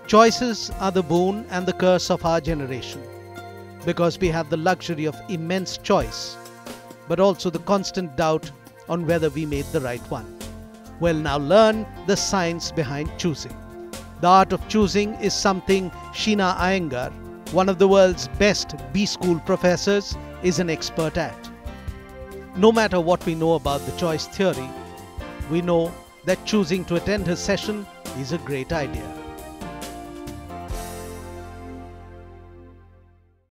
Choices are the boon and the curse of our generation because we have the luxury of immense choice, but also the constant doubt on whether we made the right one. Well, now learn the science behind choosing. The art of choosing is something Sheena Iyengar, one of the world's best B-school professors, is an expert at. No matter what we know about the choice theory, we know that choosing to attend her session is a great idea.